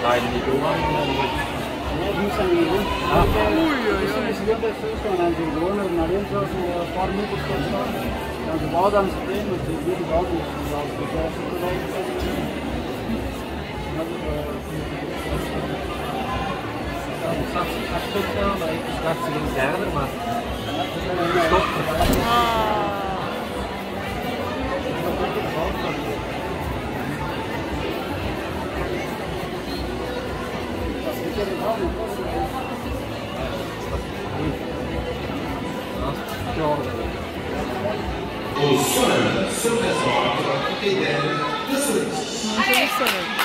Dai, mi dico, aspetta, ma è scarsi in terra, ma Au sol, sur la sorte, et d'elle, de solitude.